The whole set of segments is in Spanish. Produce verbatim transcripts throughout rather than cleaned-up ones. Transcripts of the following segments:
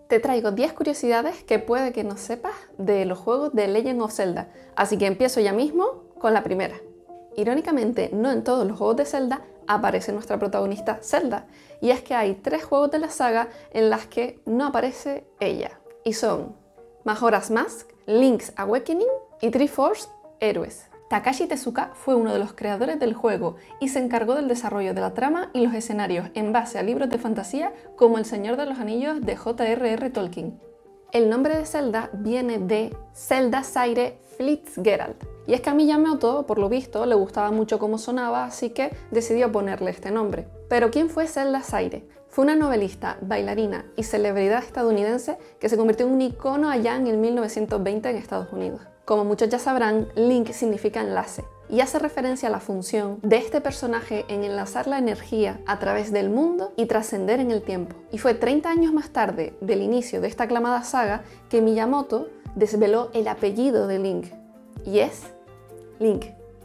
Te traigo diez curiosidades que puede que no sepas de los juegos de Legend of Zelda, así que empiezo ya mismo con la primera. Irónicamente, no en todos los juegos de Zelda aparece nuestra protagonista Zelda, y es que hay tres juegos de la saga en las que no aparece ella, y son Majora's Mask, Link's Awakening y Triforce Heroes. Takashi Tezuka fue uno de los creadores del juego y se encargó del desarrollo de la trama y los escenarios en base a libros de fantasía como El Señor de los Anillos de J R R Tolkien. El nombre de Zelda viene de Zelda Zaire Fitzgerald, y es que a Miyamoto, por lo visto, le gustaba mucho cómo sonaba, así que decidió ponerle este nombre. Pero ¿quién fue Zelda Zaire? Fue una novelista, bailarina y celebridad estadounidense que se convirtió en un icono allá en el mil novecientos veinte en Estados Unidos. Como muchos ya sabrán, Link significa enlace y hace referencia a la función de este personaje en enlazar la energía a través del mundo y trascender en el tiempo. Y fue treinta años más tarde del inicio de esta aclamada saga que Miyamoto desveló el apellido de Link, y es Link.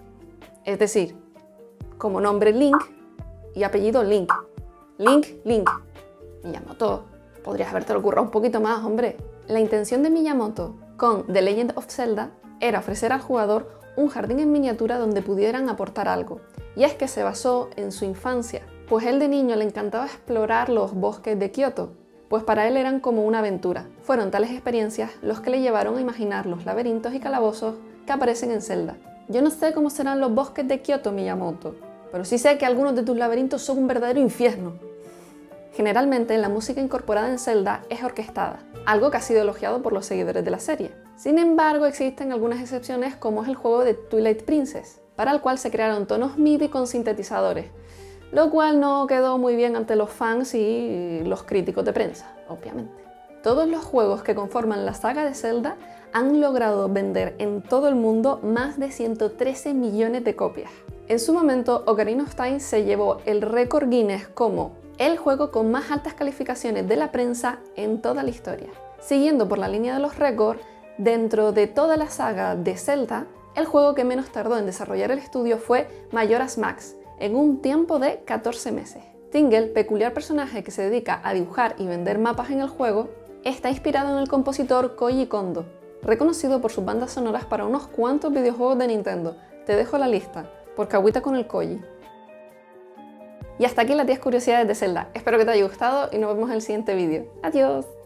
Es decir, como nombre Link y apellido Link. Link, Link. Miyamoto, podrías haberte ocurrido un poquito más, hombre. La intención de Miyamoto con The Legend of Zelda era ofrecer al jugador un jardín en miniatura donde pudieran aportar algo. Y es que se basó en su infancia, pues él de niño le encantaba explorar los bosques de Kioto, pues para él eran como una aventura. Fueron tales experiencias los que le llevaron a imaginar los laberintos y calabozos que aparecen en Zelda. Yo no sé cómo serán los bosques de Kioto, Miyamoto, pero sí sé que algunos de tus laberintos son un verdadero infierno. Generalmente, la música incorporada en Zelda es orquestada, algo que ha sido elogiado por los seguidores de la serie. Sin embargo, existen algunas excepciones, como es el juego de Twilight Princess, para el cual se crearon tonos MIDI con sintetizadores, lo cual no quedó muy bien ante los fans y los críticos de prensa, obviamente. Todos los juegos que conforman la saga de Zelda han logrado vender en todo el mundo más de ciento trece millones de copias. En su momento, Ocarina of Time se llevó el récord Guinness como el juego con más altas calificaciones de la prensa en toda la historia. Siguiendo por la línea de los récords, dentro de toda la saga de Zelda, el juego que menos tardó en desarrollar el estudio fue Majora's Mask, en un tiempo de catorce meses. Tingle, peculiar personaje que se dedica a dibujar y vender mapas en el juego, está inspirado en el compositor Koji Kondo, reconocido por sus bandas sonoras para unos cuantos videojuegos de Nintendo. Te dejo la lista, porque agüita con el Koji. Y hasta aquí las diez curiosidades de Zelda. Espero que te haya gustado y nos vemos en el siguiente vídeo. ¡Adiós!